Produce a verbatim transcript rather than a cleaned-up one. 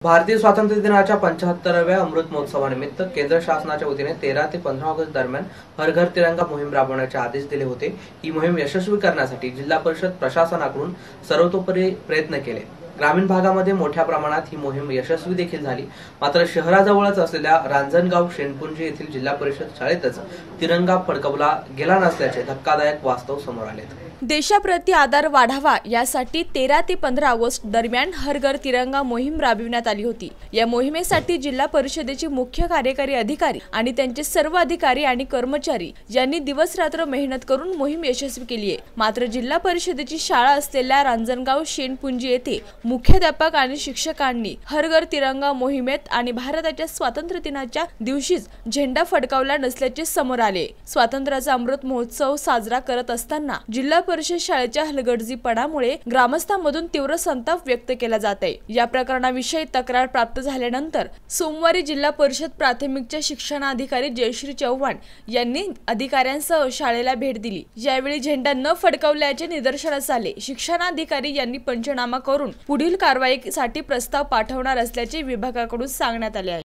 भारतीय स्वातंत्र्य दिनाच्या पंच्याहत्तराव्या अमृत महोत्सवानिमित्त केंद्र शासनाच्या वतीने तेरा ते पंधरा ऑगस्ट दरम्यान हर घर तिरंगा मोहीम राबवण्याचे आदेश दिले होते। ही मोहीम यशस्वी करण्यासाठी जिल्हा परिषद प्रशासनाकडून सर्वतोपरी प्रयत्न केले। ग्रामीण भागामध्ये मोठ्या प्रमाणात ही मोहीम यशस्वी देखील झाली। मात्र शहराजवळच असलेल्या रांजणगाव शेणपुंजी येथील जिल्हा परिषद शाळेतच तिरंगा फडकवला गेला नसल्याचे धक्कादायक वास्तव समोर आले। देशाप्रती आदर वाढावा यासाठी तेरा ते पंधरा ऑगस्ट दरम्यान हर घर तिरंगा मोहीम राबविण्यात आली होती। या मोहिमेसाठी जिल्हा परिषदेचे मुख्य कार्यकारी अधिकारी आणि त्यांचे सर्व अधिकारी आणि कर्मचारी यांनी दिवस रात्र मेहनत करून मोहीम यशस्वी केली आहे। मात्र जिल्हा परिषदेची शाळा असलेल्या रांजणगाव शेणपुंजी येथे मुख्याध्यापक आणि शिक्षकांनी हर घर तिरंगा मोहिमेत आणि भारताच्या स्वातंत्र्य दिनाच्या दिवशीच झेंडा फडकावला नसल्याचे समोर आले। स्वातंत्र्याचा अमृत महोत्सव साजरा करत असताना जिल्हा परिषद शाळेच्या हलगर्जीपणामुळे ग्रामस्थांमधून तीव्र संताप व्यक्त केला जात आहे। या प्रकरणाविषयी तक्रार प्राप्त झाल्यानंतर सोमवारी जिल्हा परिषद प्राथमिकच्या शिक्षणाधिकारी जयश्री चव्हाण यांनी अधिकाऱ्यांसह शाळेला भेट दिली। यावेळी झेंडा न फडकवल्याचे निदर्शनास आले। शिक्षणाधिकारी यांनी पंचनामा करून पुढील कारवाईसाठी प्रस्ताव पाठवणार असल्याचे विभागाकडून सांगण्यात आले आहे।